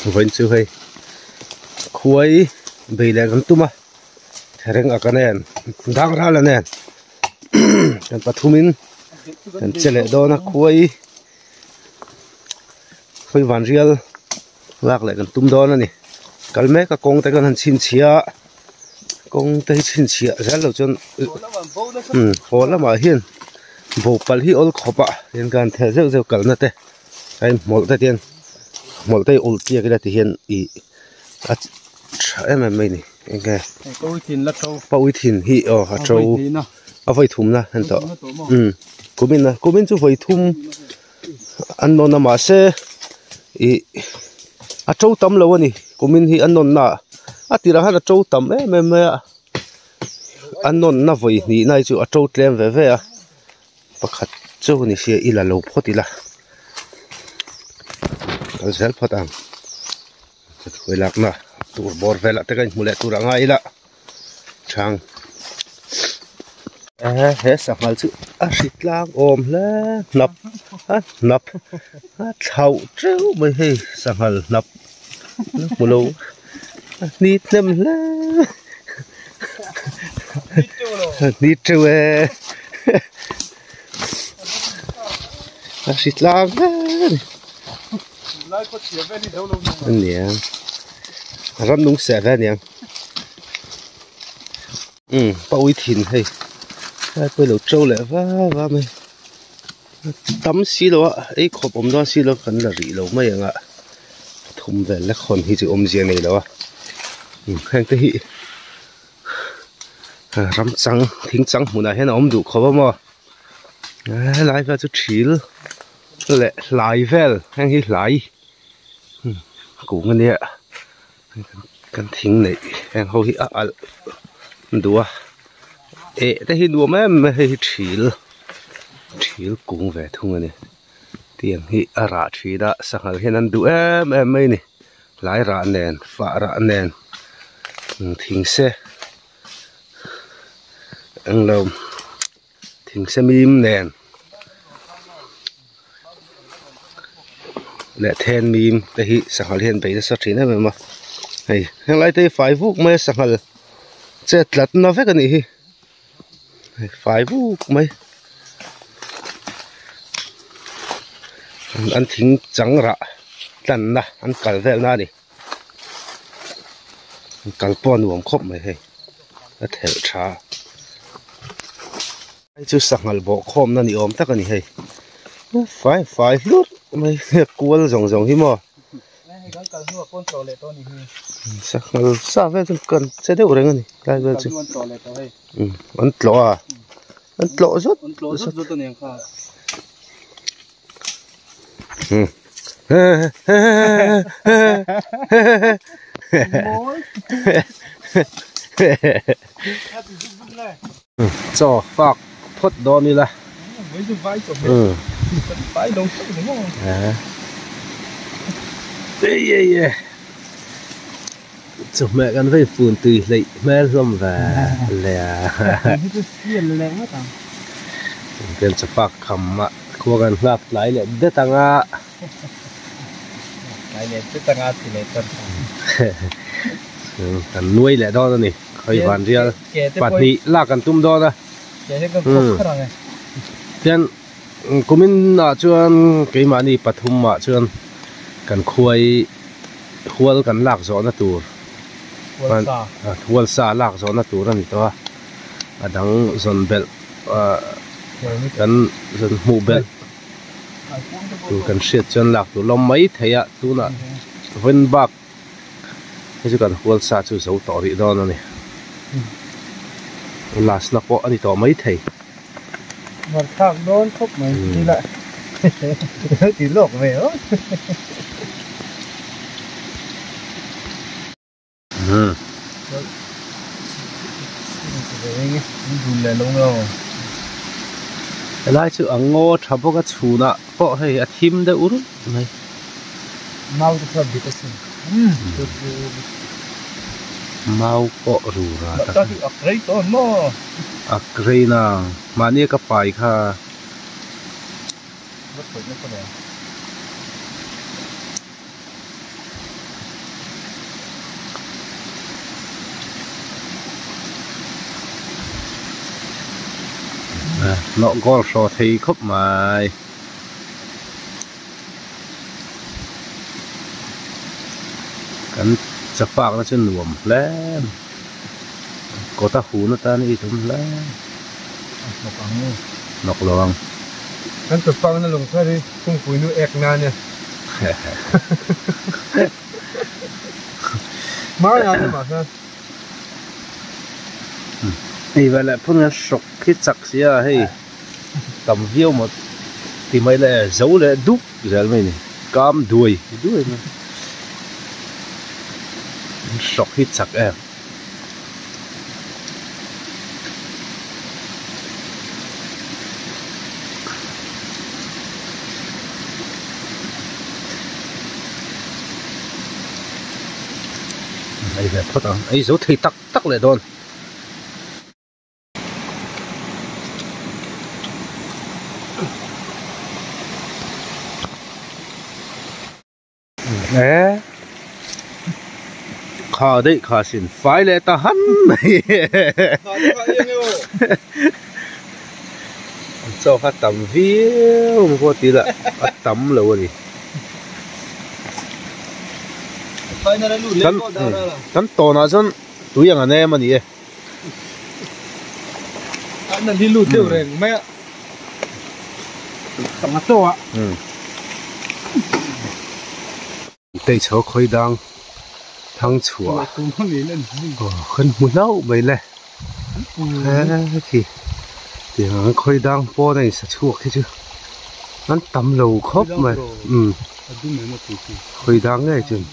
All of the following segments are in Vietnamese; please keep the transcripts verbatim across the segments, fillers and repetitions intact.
vẫn chưa hay khuấy bị lại gần tuma thế rằng ở cái này đang ra là nè cần bắt thu min cần chơi lại đó nó khuấy khuấy vàng riêng lắc lại gần tum đó nè cái mấy cái con tay gần chín chia con tay chín chia rất là chân ừ khó lắm mà hiền bộ bal hi ol khopa hiền gan thế rất rất cần nè thế cái một tay tiền một tay ol kia cái này thì hiền ý em em này cái bao thìn là trâu bao thìn hi ở hạt trâu ở vây thùng na hiện tại ừ của mình là của mình chú vây thùng anh nói mà sẽ ý à trâu tắm lâu nè của mình hi anh nói na à thì là hắn trâu tắm ấy mẹ mẹ anh nói na vây nị này chú à trâu tem về về à bắt khát trâu nị xe ít là lâu phốt đi là cái gì phốt à vậy lạc na tụi bor về là tất cả mulai tụi rằng ai là chăng à hết sắp mal chứ à xịt lang ôm lên nập à nập à thầu trâu mới hay sắp mal nập một lâu nít nem lên nít trâu à à xịt lang lên nè rắn đúng sẽ về nè ừ bao uy tín hay cái bây giờ trâu lại va va mày tắm xí lo ấy khop ôm đó xí lo cần là rỉ lo mấy ạ thùng về là còn hi chữ ôm gì này đó ừ hàng tới rắm trắng thính trắng muốn là hết nó ôm đủ khop mà lại vào chút xíu lại lại về hàng hi lại cũng cái này cần thính này hàng hậu hi à đùa ê thế hi đùa mà mà hi chìl chìl cũng về thung này tiền hi à ra chi đã sang hal hiền ăn đùa em em mấy này lại ra nền phá ra nền thính xe ăn lâu thính xe mìm nền lệ then mìm thế hi sang hal hiền bây giờ sao chỉ này mà hay hàng lại thế phải vuốt mấy sang hal chết lật nó phải cái này phải vuốt mấy anh thính trắng rạ lần na anh cào về na đi cào pon uống khóc mày hay nó theo trà ai chú sang hal bộ khom na ni ôm tất cái này hay phải phải lút mày cuốn rồng rồng hi mò sao sao vậy chúng cần sẽ đâu rồi nghe cái vậy chứ ừ ăn lọ à ăn lọ rất rất ừ cho phạc phốt đó đi là ừ ê ê ê chụp mẹ con với phun từ lấy mẹ rôm và lẻ cái chụp phạc khăm ạ cô gan ngáp lại lệ đứt tăng à lại lệ đứt tăng à thì lệ tăng cần nuôi lệ đó này khơi hoàn riêng bát nị là cần tum đó đó nên của mình là chuyên cái mà đi bát hum mà chuyên cần khuấy khuấy cần lạc gió nó tù khuấy sa lạc gió nó tù ra này to à đắng dồn bel cần dồn mù bel tù cần siết chân lạc tù lom mấy thấy ạ tù nè vân bạc cái cần khuấy sa chú sầu tỏ đi đó này lát nó có anh tỏ mấy thầy mặt khác đón khóc mày đi lại tí lộc về ớ ừ lại chữ ăn ngô thắp cái chú nè bỏ hay à thím đấy uống này mau cho bị cái gì mau bỏ rủ ra ta thì ấp đấy to nó ấp đấy na mà nia cái phải kha nọ gol so thấy khóc mày cắn chặt phạc nó chân nuồm lên có ta hú nó ta đi chúng lên nọc loang anh chụp phăng nó lồng ra đi không phủi nữa ẹc na nha má nhà nó mà sao thì vậy là phun nó sọc khi chặt xí à hay tầm viêu một thì mấy là giấu là đúc giờ mấy này cam đuôi đuôi mà sọc khi chặt em đây là thoát à ấy dấu thì tắc tắc lại đòn nè khá đấy khá xin phải lẽ ta hắn này cho phát tầm viêu một có tí là phát tầm lâu đi tấm tấm to nó chân túi yang anh em mà nhỉ anh là đi lụt tiêu rồi mẹ tầm mắt to ạ đây chỗ khơi đang thăng chùa khẩn muốn đâu vậy này thì thì hắn khơi đang po này sẽ chuộc thế chứ hắn tắm lầu khóc mà ừ khơi đang này chứ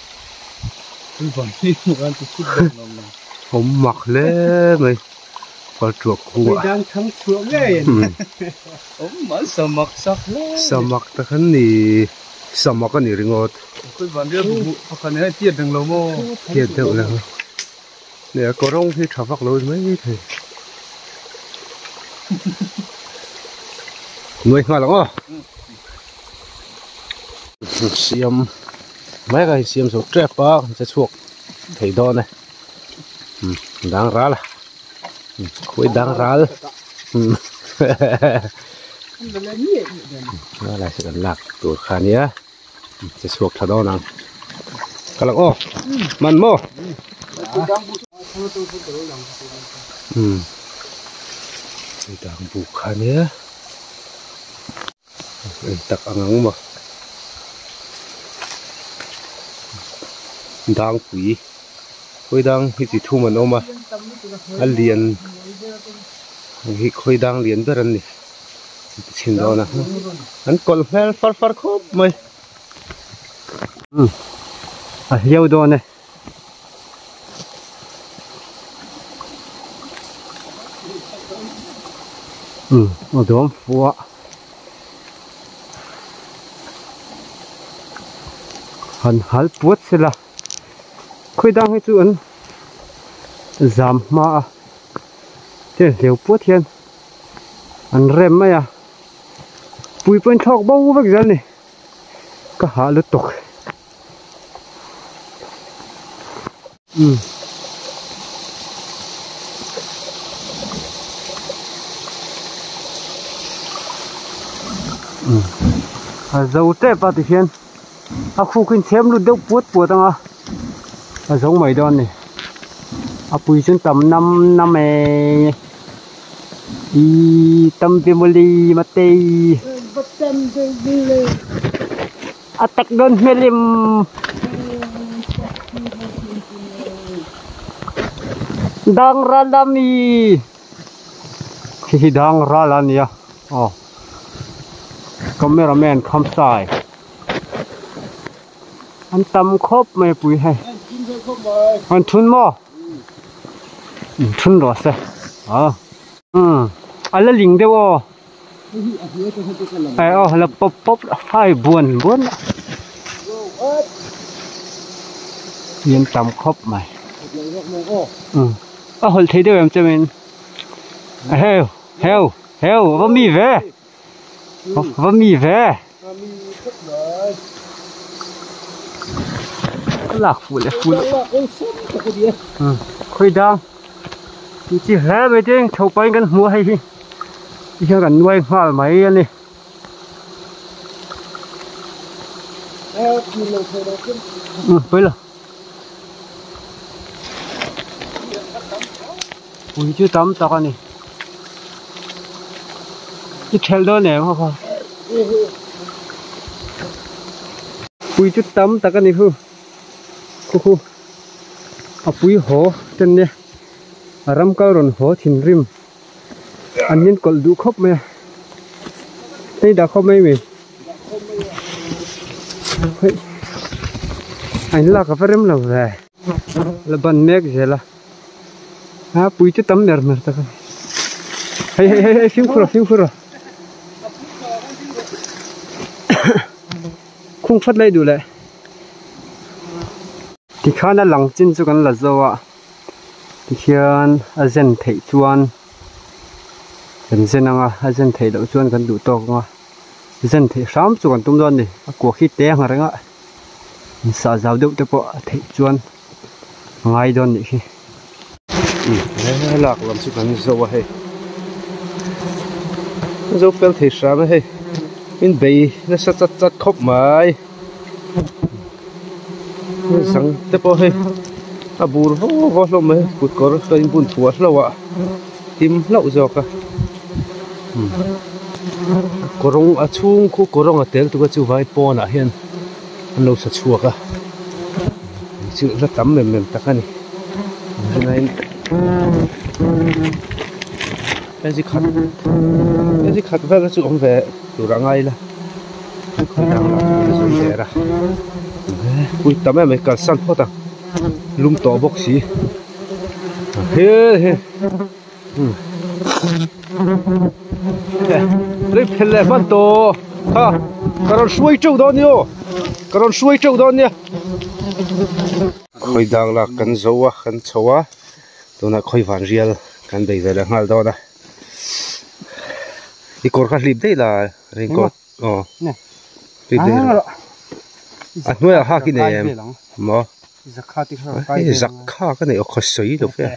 không mặc lẽ mày có chuộc hùa đang thăng chuộc đấy ốm mà sao mặc sắc lắm sao mặc ta khấn thì sao mặc cái này rồi ngọt cái vấn đề vụ cái này tiền đừng lâu mô tiền tự là nè có rong thì chả vác lối mấy thì nuôi ngon lắm à xiêm mấy cái xiêm số trẹp á sẽ chuộc thấy đó này đáng ra là khối đáng ra đó là sự lạc của khả nhé sẽ chuộc thật đó nào cái là ô mặn mô ừ đang buộc khả nhé tắc ăn mà đang quý khối đang thì chỉ thu mà nó mà ăn liền thì khối đang liền tới đây xin đó nè anh còn phải phát phát khóc mày ừ à yêu đó này ừ ở đó phụ hắn hal puốt xí là khơi đang hay chuyện giảm mà thế liều puốt thiên anh rem mày à bùi bên thọc bao vắc dân này cả hạ lướt tục ừ ừ à dầu tép à thì phiền à khu kinh xem luôn đâu buốt buốt tăng à à giống mấy đòn này à bùi trên tầm năm năm này đi tâm viêm li mà tê à tắc đơn melim đang ra lami khi đang ra lan ya oh cameraman không sai anh tâm khóc mày bùi hay anh thun mò thun rồi sao à ừ anh là lính đâu à ai à là pop pop phải buồn buồn yên tâm khóc mày ừ à hồi thấy đâu em cho mình heo heo heo và mì về và mì về lạc phụ lại phụ ừ khơi đang chỉ hé về trên thầu bay gần mua hay cái gần nuôi hoa mấy anh đi ừ với là ui chứ tắm tao anh đi cái treo đó nè hoa hoa ui chút tắm tao cái này hư khu khu à bùi hổ trên nè à ram cao rồi hổ thìn rim anh nhân cột đủ khóc mẹ đây đã khóc mấy mình anh là cái phần làm về là ban nét gì là à bùi chút tắm nè mà tao hay hay hay hay phim khuro phim khuro không phát lấy đủ lại thì khá là lằng chân cho con là dâu ạ thì khian azen thấy chuan gần dân à azen thấy đậu chuan gần đủ to không à dân thấy sớm cho con tung đơn đi của khi té mà đấy ạ sợ giáo đậu tới bộ thấy chuan ngay đơn đi khi lạc làm sự cần dâu hay dâu phèn thấy sớm hay in bì nó sát sát sát khóc mày sang tới bộ hay à bùn vô vô lắm mấy bùn có cái bùn thua lâu ạ tim lâu rồi cả có rong ở chung khu có rong ở tel tụi cái chú vai po nè hiền lâu sát chua cả chữ rất tắm mềm mềm tắc này cái này cái gì khát cái gì khát về cái chữ ông về tụi ra ngay là không đang làm cái gì thế ra ui tắm em mấy cái săn phốt à lum to bốc xí he he lấy phèn lẹ bắt to ha cái con suối trâu đó nhiêu cái con suối trâu đó nhiêu khơi đang là cần dâu à cần chấu à tôi nói khơi vàng riêng cần đầy về là ngal đó nè đi cột khát lip đấy là riêng cột ờ lip đấy à nuôi à ha cái này em mà giặc khá thì cái giặc khá cái này ở khỏi sấy được phải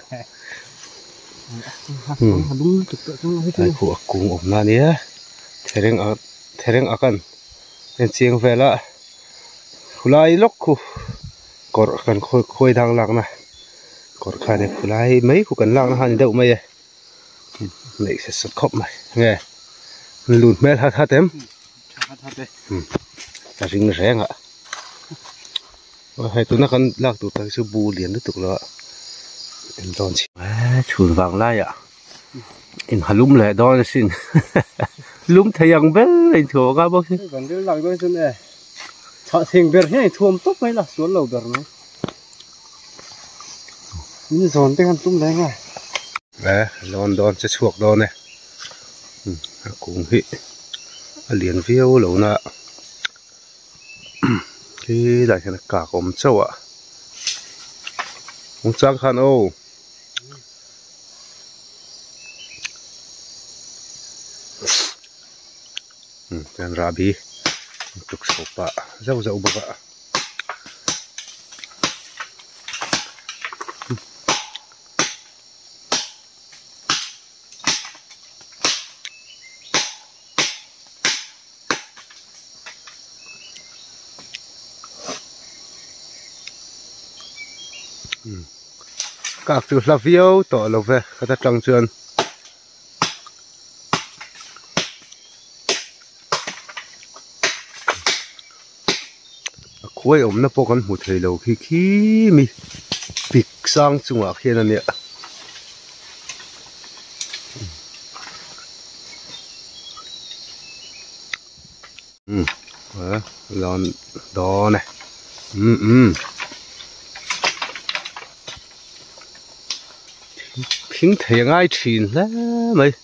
ai của cùng ổn là nhé thế nên ở thế nên ở cần nên chiang về là khulai lóc khu cột cần khôi khôi đang lặng này cột khai này khulai mấy khu cần lặng nó hành đâu mày này sẽ sụt khóc mày nghe lùn mệt hạt hạt em ta riêng rẻ ngạ hay tụi nó cần lạc tụi ta sẽ bù liền được tụi nó em đón chị chuồn vàng lai ạ em hà lúm lẹ đó là xin lúm thấy ăn bé lên thua các bác sĩ còn cái lại cái chân này thọ thành biệt thế này thuồng tốt mấy là xuống lầu biệt này như giòn tên ăn tung đấy ngay đấy lon đòn sẽ chuộc đòn này cũng hị liền phiêu lẩu nè cái này là cả cổng châu ạ không chắc khăn ô dan rabi untuk sopa jauh-jauh baga các từ là viêu tổ lộc về các ta trồng trường khối ống nó bốc con một thời lâu khi khi mi bịt sang chung ở kia là nè ừ lon đó này ừ ừ平thời ai chín lắm mày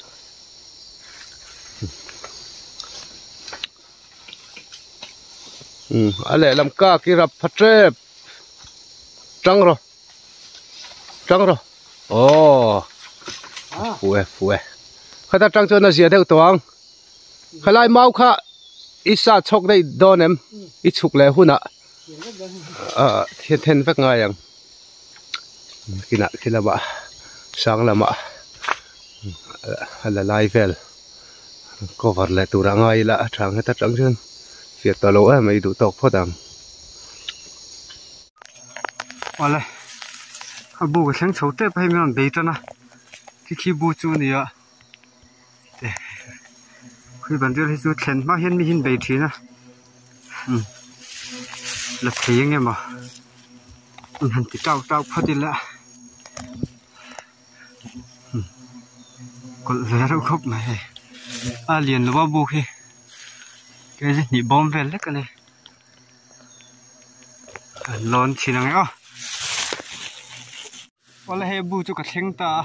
ừ anh lại làm cá kia rập phát trép trắng rồi trắng rồi ồ phùe phùe khai ta trắng cho nó dễ theo toang khai lại mau khá ít sa chọc đây đòn em ít chục lẻ hun ạ à thiên thiên vắt ngay rằng cái nào khi là bạ sáng là mạ là live có vật lại tủ đang ngay lạ trắng hay ta trắng chân việc tao lỗ em mấy đủ tộc phát đằng vào đây à bù cái sáng sầu tép hay mình bể cho nó cái khi bù chú này ạ khi bạn đưa chú khen mà hiện mi hiện bể thì nè là thấy nghe mà hắn thì trao trao phát đi lại còn vé đâu khóc này à liền là bao bù khi cái gì nhị bom về lắc cái này lon chỉ là ngay ó wala he bu chu ka thleng ta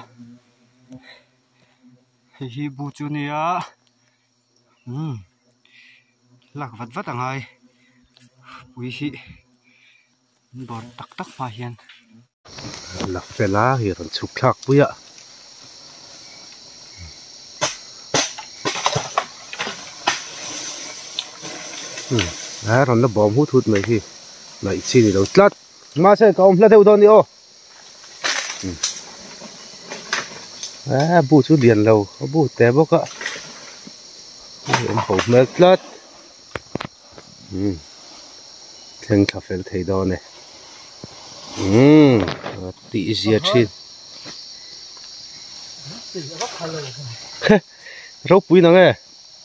he hi bu chu nia um lak vat vat angai ui hi bon tak tak ma hian lạc phê lá thì còn chụp khắc bụi ạ à rồi nó bom hút hút mấy khi lại xin thì đâu lát mà sẽ có ông lát theo thôi đi ô à bu chú liền lâu có bu té bốc ạ em hổ mệt lát thêm cà phê thấy đó này tị dìa trên rốt bụi nó nghe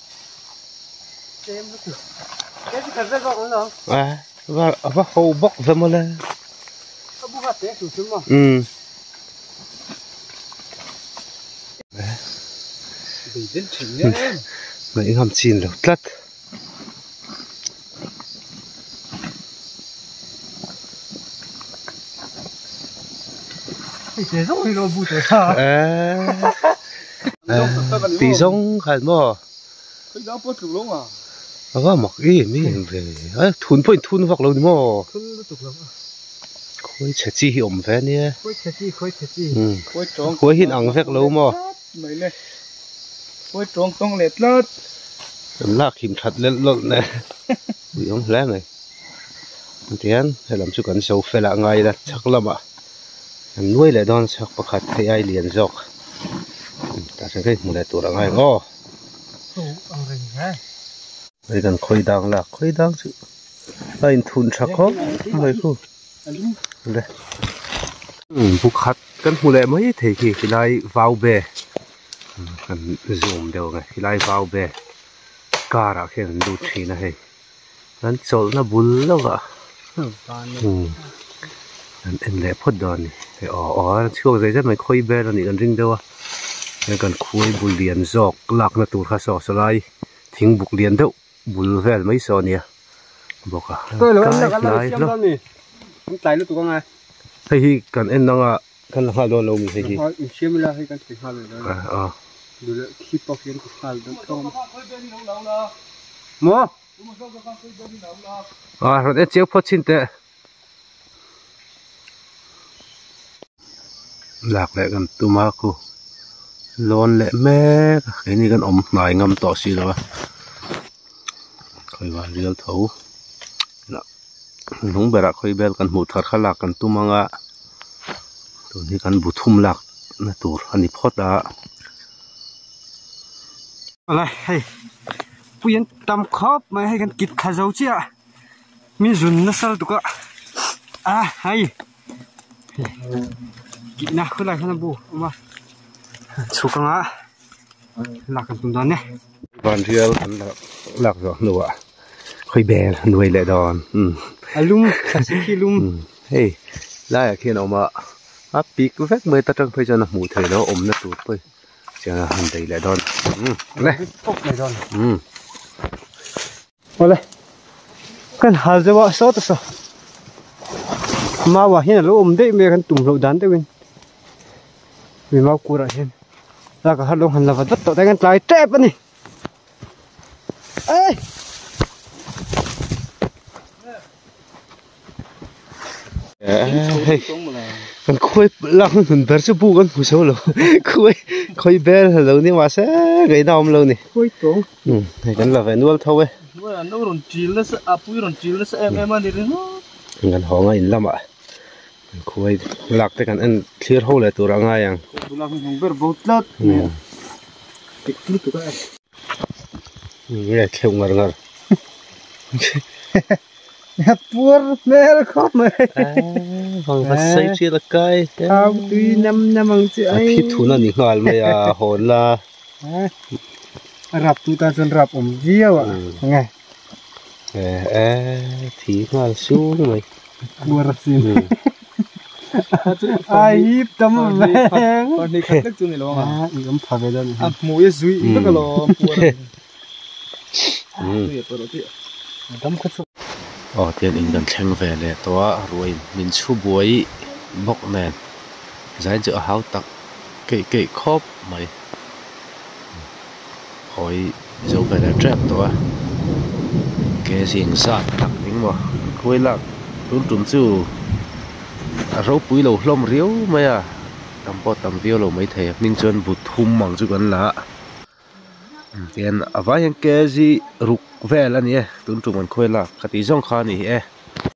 à và và hậu bóc về mà lên ừ mấy ngắm chín lâu tắt tí giống hẳn mà à mặc gì mình về à thun phải thun hoặc lâu mà khối chả chi hiểu về nè khối hiện ăn vẹt lâu mà khối trống tông lết lết lạc hiểm thật lên lộn này bị ông lẽ này tiền hay làm cho cần sầu phải là ngay là chắc lắm ạ nuôi lại đón chắc bậc hạt thấy ai liền dọc ta sẽ cái một đại tổ là ngay ô đây cần khơi đằng là khơi đằng chứ đây thun chắc không đây khu đây bậc hạt cần một đại mấy thì khi khi lại vào bè cần zoom đều này khi lại vào bè cả ra khi anh đút chi này anh chọn nó bún lâu ạ anh em lẽ phốt đòn này ờ ờ chưa dây rất mấy khơi bè là những ring đâu nên cần khơi bùn liền dọc lạc nó tụt khá sọ sọ lạiทิ้ง buộc liền đâu bùn về mấy sọ nè bọc à tôi là anh là anh là xem đó nè anh tay nó tụi con ai hay cần em đang à cần là hai đôi lâu mình hay gì xem là hay cần phải hai đôi à à được khi bọc hiện cái hai đôi không mua à rồi em chiếc phốt chín tệ lạc lại gần tu ma cô lon lẹ mẹ cái này gần ống này ngâm tỏ xì rồi khơi vào riêu thấu đúng bề ra khơi bel gần một thật khá lạc gần tu ma ngạ tụi này gần bù thum lạc nó tụt anh đi phốt đã อะไรให้ผู้ยันตำครอบมาให้กันกิดขาเจ้าเจ้ามีจุนนะสัลตุกะอ่ะให้กินนะคืออะไรกันนะบูมาสุกังอ่ะหลักกันตรงนั้นเนี่ยวันที่เราหลักหลักหนูอ่ะค่อยแบนหน่วยแหละดอนอืม à lumสักทีลุมเฮ้ยไล่เขียนออกมาอ่ะปีกแวกเมื่อตะจังไปจนหมูเถยแล้วอมน่ะตูดไปจะหันใจแหละดอนอืมเลยพกเลยดอนอืมมาเลยกันหาจะว่าซอตซอมาว่าเห็นแล้วอมได้เมื่อกันตุ่มเราดันได้เว้นมีมากูระเห็นแล้วก็หันลงหันละวัดต่อได้กันปลายแจ๊บปะนี่เอ้ยเฮ้ยมันคุยหลังหุ่นเบอร์จะบูกันผู้ชมเราคุยคุยเบอร์เรานี่ว่าเซ่ไงดอมเรานี่คุยตรงอืมให้กันละเวนวลเท่าเว้ยว่าโน่นจีนแล้วสะอาปุ้ยโน่นจีนแล้วสะเอ็มเอ็มมาดิเนาะกันหองอินละมาคุยหลักแต่กันอันเคลียร์เขาเลยตัวร่างไงยังตัวเราเป็นของเบอร์บูทลัดติดคลิปตัวกัน nghe kêu ngar ngar Pur mel khóc mày. vâng phát xây chia là cái Tao tuy năm năm bằng chị ấy. khi thủ nó những ngal mày à hồn là Rap tu ta chân rap om diêu à. Nghe. ê ê thì ngal xuống mày Pur sim. Ai hip tâm veng. Còn đi khát nước chung này luôn à? À, im phá cái đó. À, mùi dùi tất cả lo pur. ừ Tâm khát số. ờ tiền in gần thèn về lệ toa rồi mình chu bối bọc nền giải giữa háo tắc kệ kệ khóp mày hỏi dấu về là trap toa cái riêng sát tắc những mà quay lạc tốn trúng chu rau bụi lầu lom riếu mày à tầm po tầm viêu lầu mấy thề mình chân bụt thum măng chu gần lạ tiền à vài cái gì rục về là nhỉ tốn trúng mình quay lạc cái tí giống khá nhỉ